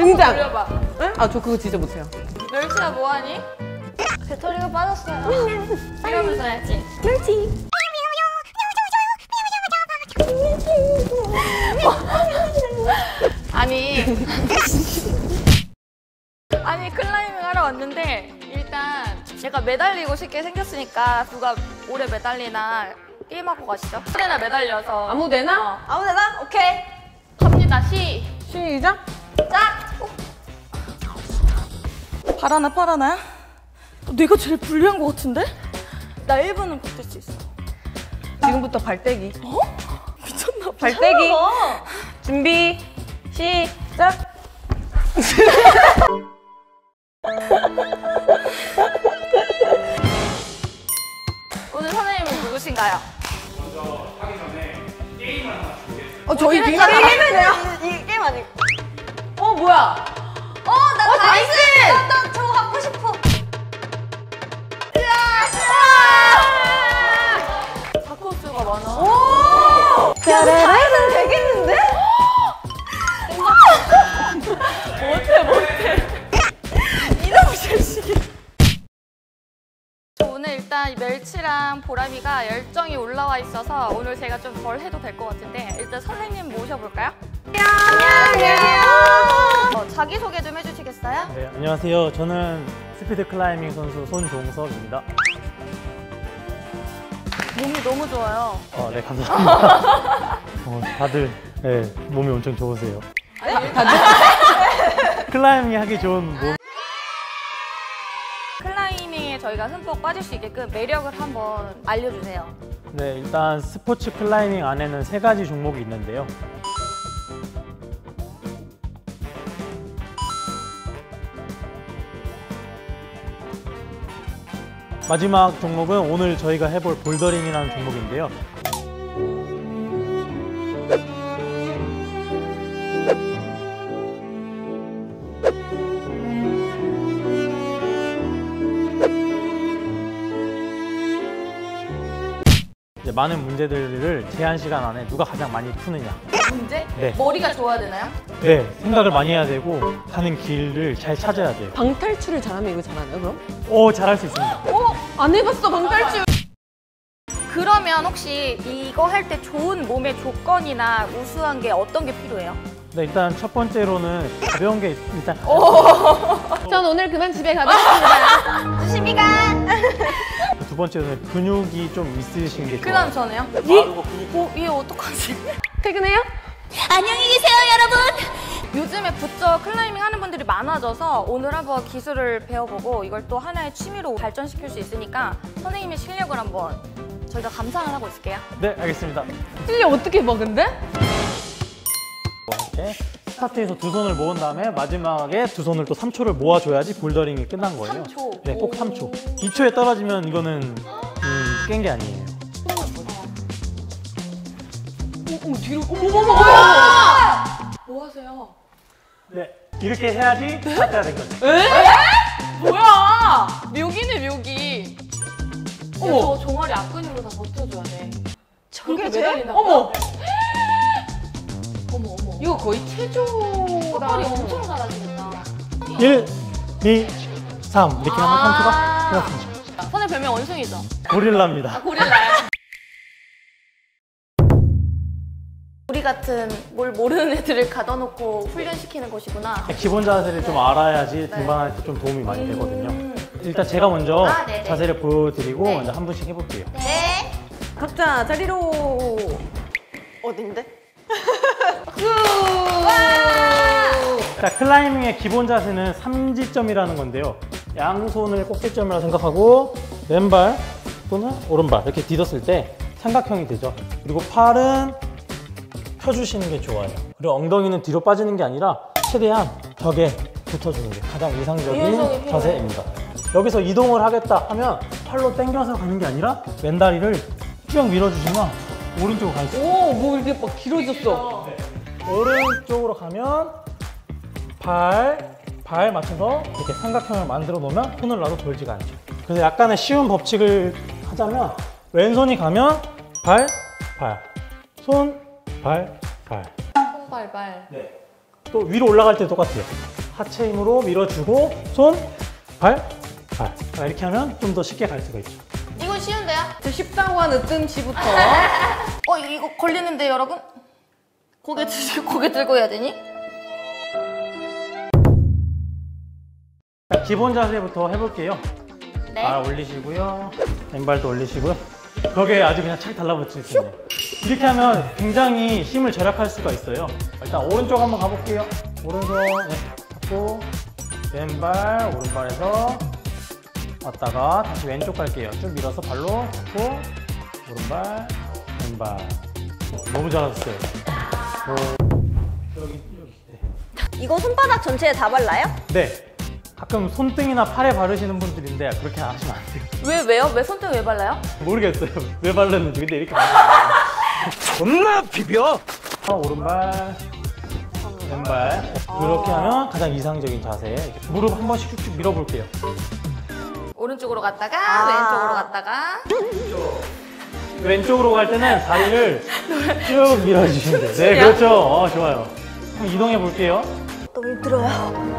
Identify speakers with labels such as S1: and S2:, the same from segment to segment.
S1: 등장!
S2: 돌려봐.
S1: 응? 아, 저 그거 진짜 못해요.
S2: 멸치야 뭐하니? 배터리가 빠졌어요. 이러면서 해야지.
S1: 멸치!
S2: 아니 클라이밍 하러 왔는데 일단 제가 매달리고 싶게 생겼으니까 누가 오래 매달리나 게임하고 가시죠. 아무데나 매달려서.
S1: 아무데나?
S2: 아무데나? 오케이. 갑니다.
S1: 시작!
S2: 바라나 파라나야? 내가 제일 불리한 것 같은데? 나 1분은 버틸 수 있어.
S1: 지금부터 발대기.
S2: 어? 미쳤나 봐.
S1: 발대기. 준비, 시작!
S2: 오늘 선생님은 누구신가요?
S3: 먼저 하기 전에 게임을 하나 준비했어요.
S1: 저희
S2: 게임
S1: 게임이네요.
S2: 이 게임 아니고.
S1: 뭐야?
S2: 나
S1: 나이스!
S2: 나 저거 갖고 싶어. 다크호스가 많아.
S1: 오!
S2: 사이즈는 되겠는데? 못해. 이놈 자식이. 오늘 일단 멸치랑 보람이가 열정이 올라와 있어서 오늘 제가 좀 덜 해도 될 것 같은데 일단 선생님 모셔볼까요? 안녕하세요. 자기소개 좀 해주시겠어요?
S4: 네, 안녕하세요. 저는 스피드 클라이밍 선수 손종석입니다.
S2: 몸이 너무 좋아요.
S4: 네, 감사합니다. 다들 몸이 엄청 좋으세요. 클라이밍 하기 좋은 몸.
S2: 클라이밍에 저희가 흠뻑 빠질 수 있게끔 매력을 한번 알려주세요.
S4: 네, 일단 스포츠 클라이밍 안에는 3가지 종목이 있는데요. 마지막 종목은 오늘 저희가 해볼 볼더링이라는 종목인데요. 이제 많은 문제들을 제한 시간 안에 누가 가장 많이 푸느냐.
S2: 문제?
S4: 네.
S2: 머리가 좋아야 되나요?
S4: 네, 생각을 많이 해야 되고 가는 길을 잘 찾아야 돼요.
S1: 방탈출을 잘하면 이거 잘하나요, 그럼?
S4: 잘할 수 있습니다.
S1: 안 해봤어, 방탈출!
S2: 그러면 혹시 이거 할 때 좋은 몸의 조건이나 우수한 게 어떤 게 필요해요?
S4: 네, 일단 첫 번째로는 가벼운 게 일단
S1: 전 오늘 그만 집에 가겠습니다.
S2: 조심히 가!
S4: 두 번째로는 근육이 좀 있으신 게
S2: 그
S4: 좋아요.
S2: 다음 저는요? 얘 어떡하지?
S1: 퇴근해요?
S2: 안녕히 계세요, 여러분! 요즘에 부쩍 클라이밍 하는 분들이 많아져서 오늘 한번 기술을 배워보고 이걸 또 하나의 취미로 발전시킬 수 있으니까 선생님의 실력을 한번 저희가 감상을 하고 있을게요.
S4: 네, 알겠습니다.
S1: 실력 어떻게 봐, 근데?
S4: 이렇게 스타트에서 두 손을 모은 다음에 마지막에 두 손을 또 3초를 모아줘야지 볼더링이 끝난 거예요.
S2: 3초?
S4: 네, 꼭 3초. 2초에 떨어지면 이거는 깬 게 아니에요.
S1: 뒤로, 뭐야!
S2: 뭐 하세요?
S4: 네, 이렇게 해야지 스타트가 된 거죠.
S2: 뭐야! 묘기네, 묘기.
S1: 어머.
S2: 저 종아리 앞근육으로 다 버텨줘야 돼.
S1: 저게
S2: 매달린다.
S1: 어머!
S2: 어머.
S1: 이거 거의 체조다.
S2: 허리 엄청 잘하시겠다.
S4: 1, 2, 3 이렇게 하면 3초가 끝났습니다.
S2: 선생님 별명 원숭이죠?
S4: 고릴라입니다.
S2: 고릴라요? 우리 같은 뭘 모르는 애들을 가둬놓고 훈련시키는 곳이구나.
S4: 기본 자세를 좀 알아야지 등반할 때 좀 도움이 많이 되거든요. 일단 제가 먼저
S2: 네네.
S4: 자세를 보여드리고
S2: 네.
S4: 먼저 한 분씩 해볼게요.
S2: 네.
S1: 각자 자리로.
S2: 어딘데?
S4: 자, 클라이밍의 기본 자세는 삼지점이라는 건데요. 양손을 꼭지점이라고 생각하고 왼발 또는 오른발 이렇게 디뎠을 때 삼각형이 되죠. 그리고 팔은 펴주시는 게 좋아요. 그리고 엉덩이는 뒤로 빠지는 게 아니라 최대한 벽에 붙어주는 게 가장 이상적인 자세입니다. 여기서 이동을 하겠다 하면 팔로 당겨서 가는 게 아니라 왼다리를 쭉 밀어주시면 오른쪽으로 가 있어요.
S1: 오, 뭐 이렇게 막 길어졌어.
S4: 오른쪽으로 가면 발 맞춰서 이렇게 삼각형을 만들어 놓으면 손을 놔도 돌지가 않죠. 그래서 약간의 쉬운 법칙을 하자면 왼손이 가면 발, 손, 발.
S2: 손발발.
S4: 네. 또 위로 올라갈 때 똑같아요. 하체 힘으로 밀어주고 손, 발, 발. 이렇게 하면 좀 더 쉽게 갈 수가 있죠.
S2: 이건 쉬운데요?
S1: 저 쉽다고 한 으뜸치부터.
S2: 이거 걸리는데 여러분? 고개 들고 해야 되니?
S4: 자, 기본 자세부터 해볼게요.
S2: 네.
S4: 발 올리시고요. 왼발도 올리시고요. 벽에 아주 그냥 착 달라붙을 텐데. 이렇게 하면 굉장히 힘을 절약할 수가 있어요. 일단 오른쪽 한번 가볼게요. 오른손 잡고 왼발 오른발에서 왔다가 다시 왼쪽 갈게요. 쭉 밀어서 발로 잡고 오른발 왼발. 너무 잘하셨어요. 여기. 네.
S5: 이거 손바닥 전체에 다 발라요?
S4: 네. 가끔 손등이나 팔에 바르시는 분들인데 그렇게 하시면 안 돼요.
S2: 왜요? 왜 손등 왜 발라요?
S4: 모르겠어요. 왜 바르는지. 근데 이렇게 바르는
S6: 겁나 비벼.
S4: 오른발, 왼발. 이렇게 하면 가장 이상적인 자세. 이렇게 무릎 한 번씩 쭉쭉 밀어볼게요.
S2: 오른쪽으로 갔다가 왼쪽으로 갔다가
S4: 왼쪽으로 갈 때는 다리를 쭉 밀어주시면 돼요. 네, 그렇죠. 좋아요. 그럼 이동해 볼게요.
S5: 너무 힘들어요.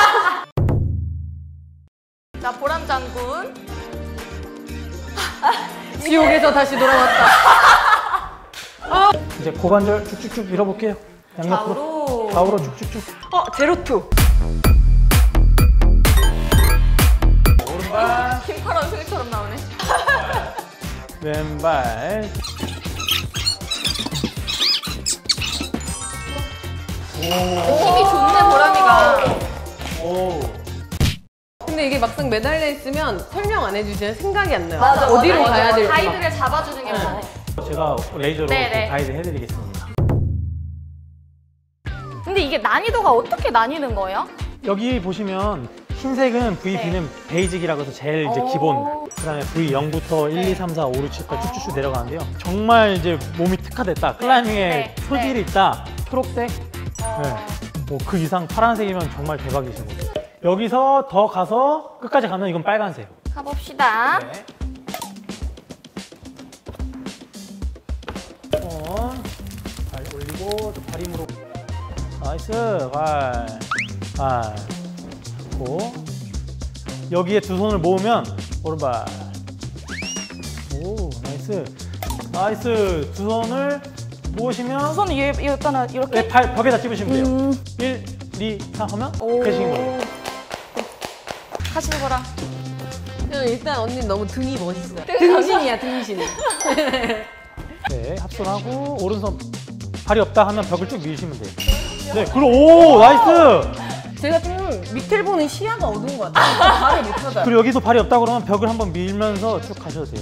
S2: 자, 보람 장군.
S1: 지옥에서 다시 돌아왔다.
S4: 이제 고관절 쭉쭉쭉 밀어볼게요. 양옆으로. 좌우로 쭉쭉쭉.
S1: 제로투.
S4: 오른발,
S2: 김파라 승리처럼 나오네.
S4: 왼발.
S2: 힘이 좋네, 보람이가.
S4: 오.
S1: 근데 이게 막상 매달려 있으면 설명 안 해주시면 생각이 안 나요.
S5: 맞아,
S1: 어디로
S5: 맞아.
S1: 가야 될지. 막.
S2: 가이드를 잡아주는 게 뭐.
S4: 제가 레이저로
S2: 네,
S4: 이렇게
S2: 네.
S4: 가이드 해드리겠습니다.
S2: 근데 이게 난이도가 어떻게 나뉘는 거예요?
S4: 여기 보시면 흰색은 VB는 베이직이라고 해서 제일 이제 기본. 그다음에 V0부터 1, 2, 3, 4, 5, 6, 7까지 쭉쭉쭉 내려가는데요. 정말 이제 몸이 특화됐다. 클라이밍에
S2: 네,
S4: 소질이 있다. 초록색. 네. 뭐 그 이상 파란색이면 정말 대박이신 거죠. 여기서 더 가서 끝까지 가면 이건 빨간색.
S2: 가봅시다.
S4: 네. 발 올리고 발 힘으로. 나이스. 발. 고. 여기에 두 손을 모으면 오른발. 오, 나이스. 나이스. 두 손을 모으시면
S2: 우선 일단은 이렇게.
S4: 네, 발 벽에다 찝으시면 돼요. 1, 2, 3 하면 되신 거예요.
S2: 하시는 거라.
S1: 일단 언니 너무 등이 멋있어요. 등신이야, 등신.
S4: 네, 합손하고 오른손 발이 없다 하면 벽을 쭉 밀시면 돼요. 네, 그리고 오, 나이스.
S1: 제가 좀 밑을 보는 시야가 어두운 것 같아요. 발을 못 찾아요.
S4: 그리고 여기서 발이 없다 그러면 벽을 한번 밀면서 쭉 가셔도 돼요.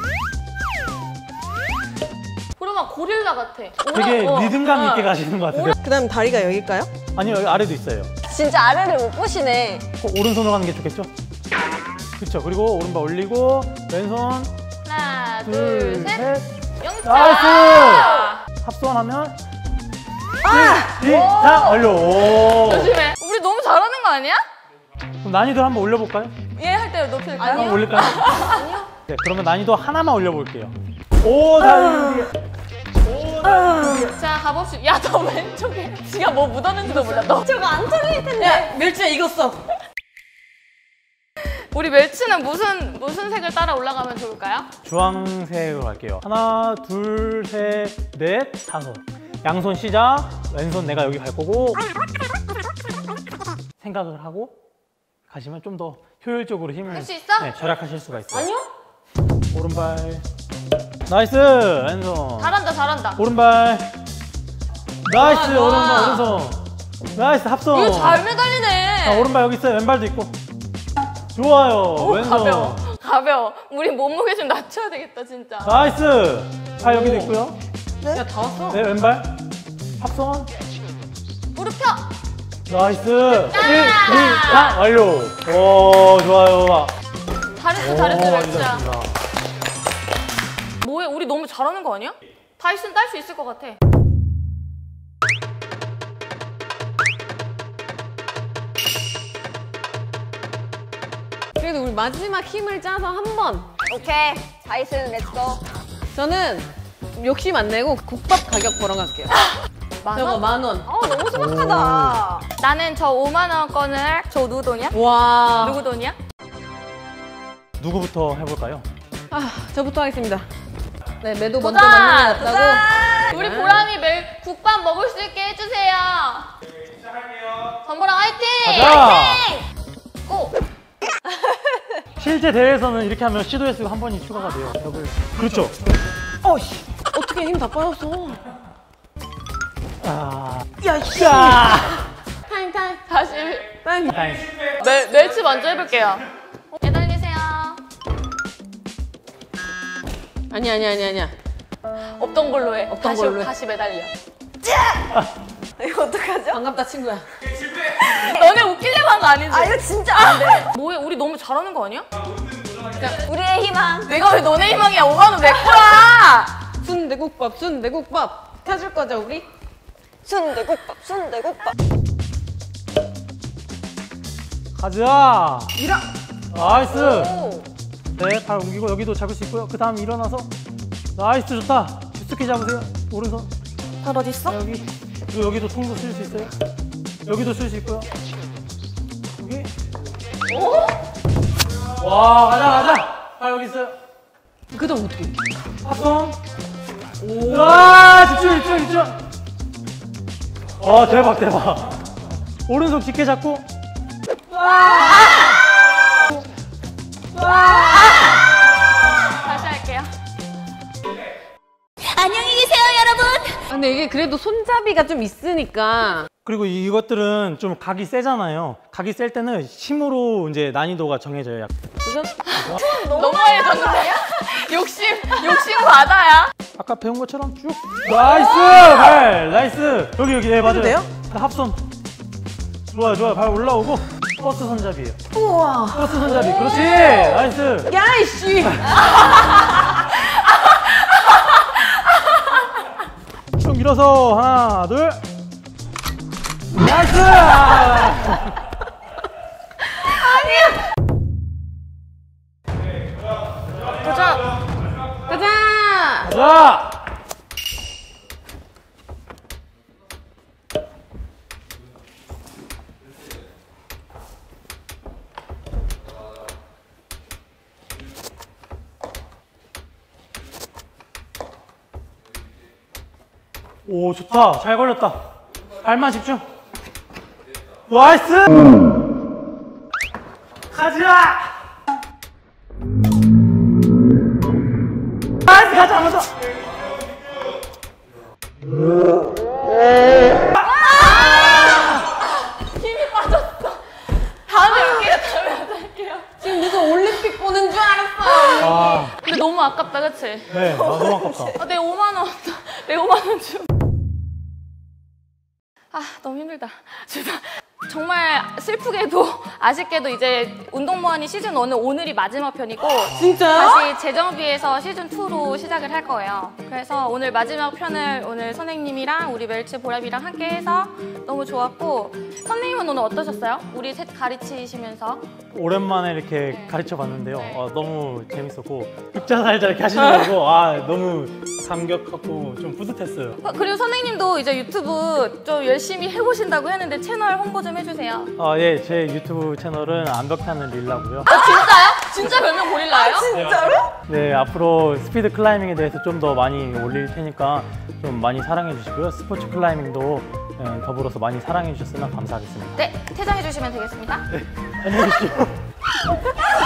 S2: 보람아 고릴라 같아.
S4: 되게 리듬감 있게 가시는 것 같아요.
S1: 그다음 다리가 여기일까요?
S4: 아니요, 여기 아래도 있어요.
S5: 진짜 아래를 못 보시네.
S4: 오른손으로 가는 게 좋겠죠? 그렇죠. 그리고 오른발 올리고 왼손
S2: 하나,
S4: 둘,
S2: 둘, 셋.
S4: 셋.
S2: 영차.
S4: 나이스! 합손하면 1, 2, 3 완료. 오.
S2: 조심해. 우리 너무 잘하는 거 아니야?
S4: 그럼 난이도 한번 올려볼까요?
S2: 얘 할 때 높일까요?
S4: 한번 올릴까요? 아니요. 네, 그러면 난이도 하나만 올려볼게요. 오, 다리.
S2: 자, 가봅시다. 야, 너 왼쪽에 지가 뭐 묻었는지도 몰라. 너.
S5: 저거 안 털릴 텐데.
S1: 야, 멸치야 익었어.
S2: 우리 멸치는 무슨 색을 따라 올라가면 좋을까요?
S4: 주황색으로 갈게요. 하나, 둘, 셋, 넷, 다섯. 양손 시작. 왼손 내가 여기 갈 거고. 생각을 하고 가시면 좀 더 효율적으로 힘을
S2: 할 수 있어?
S4: 네, 절약하실 수가 있어요.
S5: 아니요?
S4: 오른발. 나이스. 왼손.
S2: 잘한다, 잘한다.
S4: 오른발. 나이스.
S1: 좋아.
S4: 오른손. 나이스. 합성.
S2: 이거 잘 매달리네.
S4: 자, 오른발 여기 있어요. 왼발도 있고. 좋아요.
S2: 오,
S4: 왼손.
S2: 가벼워. 가벼워. 우리 몸무게 좀 낮춰야 되겠다, 진짜.
S4: 나이스. 발 여기도 있고요.
S1: 야, 다 왔어.
S4: 네, 왼발. 합성.
S2: 무릎 펴.
S4: 나이스. 1, 2, 3 완료. 오, 좋아요.
S2: 잘했어,
S4: 오,
S2: 잘했어,
S4: 아주
S2: 멸치야.
S4: 잘했습니다.
S2: 뭐해? 우리 너무 잘하는 거 아니야? 다이슨 딸 수 있을 것 같아.
S1: 그래도 우리 마지막 힘을 짜서 한 번.
S5: 오케이. 다이슨 렛츠고.
S1: 저는 욕심 안 내고 국밥 가격 보러 갈게요. 저거 10,000원.
S5: 너무 소박하다.
S2: 나는 저 5만 원권을 저 누구 돈이야?
S1: 와.
S2: 누구 돈이야?
S4: 누구부터 해볼까요?
S1: 저부터 하겠습니다. 네, 매도 먼저
S2: 도전!
S1: 만들었다고.
S2: 우리 보람이 매일 국밥 먹을 수 있게 해주세요.
S3: 시작할게요.
S2: 전보람 화이팅!
S4: 가자!
S2: 고!
S4: 실제 대회에서는 이렇게 하면 시도 횟수가 한 번이 추가가 돼요. 벽을. 그렇죠.
S1: 어떻게 힘 다 빠졌어.
S4: 야!
S1: 타임.
S2: 다시
S1: 타임.
S2: 멸치 먼저 해볼게요. 매달리세요.
S1: 아니야.
S2: 없던 걸로 해.
S1: 없던 걸로 해.
S2: 다시 매달려.
S5: 이거 어떡하죠?
S1: 반갑다, 친구야.
S2: 너네 웃기려고 한 거 아니지?
S5: 아, 이거 진짜 안 돼.
S2: 뭐해? 우리 너무 잘하는 거 아니야?
S5: 우리의 희망.
S2: 내가 왜 너네 희망이야? 5만 원 내 거야!
S1: 순대국밥. 켜줄 거죠, 우리?
S5: 순대국밥.
S4: 가자!
S1: 밀어!
S4: 나이스!
S1: 오.
S4: 네, 발 옮기고 여기도 잡을 수 있고요. 그 다음 일어나서. 나이스, 좋다. 깊숙이 잡으세요. 오른손.
S2: 발 어디 있어?
S4: 여기. 그리고 여기도 통도 쓸 수 있어요. 여기도 쓸 수 있고요. 여기. 와, 가자. 발 여기 있어요.
S1: 그 다음 어떻게?
S4: 합성. 와, 집중. 대박. 오른손 깊게 잡고.
S2: 다시 할게요.
S5: 안녕히 계세요, 여러분.
S1: 근데 이게 그래도 손잡이가 좀 있으니까.
S4: 그리고 이것들은 좀 각이 세잖아요. 각이 셀 때는 힘으로 이제 난이도가 정해져요.
S1: 도전?
S2: 너무 많이 졌는데? 욕심 바다야.
S4: 아까 배운 것처럼 쭉. 나이스. 여기. 네, 맞아요.
S1: 돼요?
S4: 합손. 좋아요. 발 올라오고. 버스 손잡이에요.
S1: 우와.
S4: 버스 손잡이. 그렇지. 나이스.
S1: 야, 이씨.
S4: 쭉 밀어서 하나, 둘. 나이스.
S2: 도전!
S1: 가자.
S4: 자. 오, 좋다. 잘 걸렸다. 발만 집중. 나이스. 가자. 나이스, 가자. 한 번 더.
S2: 힘이 빠졌어. 다음에 할게요.
S1: 지금 무슨 올림픽 보는 줄 알았어요.
S4: 아,
S2: 근데 너무 아깝다, 그치?
S4: 네. 너무 아깝다.
S2: 내 5만 원. 내 5만 원 좀. 너무 힘들다. 정말 슬프게도 아쉽게도 이제 운동무한이 시즌 1은 오늘이 마지막 편이고
S1: 진짜요?
S2: 다시 재정비해서 시즌 2로 시작을 할 거예요. 그래서 오늘 마지막 편을 오늘 선생님이랑 우리 멸치 보람이랑 함께 해서 너무 좋았고, 선생님은 오늘 어떠셨어요? 우리 셋 가르치시면서.
S4: 오랜만에 이렇게 가르쳐 봤는데요. 너무 재밌었고 육자살자 이렇게 하시는 거고 너무 감격하고 좀 뿌듯했어요.
S2: 그리고 선생님도 이제 유튜브 좀 열심히 해보신다고 했는데 채널 홍보 좀 해주세요.
S4: 예, 제 유튜브 채널은 암벽타는 릴라고요.
S2: 진짜요? 진짜 별명 고릴라예요?
S4: 네, 앞으로 스피드 클라이밍에 대해서 좀 더 많이 올릴 테니까 좀 많이 사랑해 주시고요. 스포츠 클라이밍도 더불어서 많이 사랑해 주셨으면 감사하겠습니다.
S2: 네, 퇴장해 주시면 되겠습니다.
S4: 안녕히 계십시오.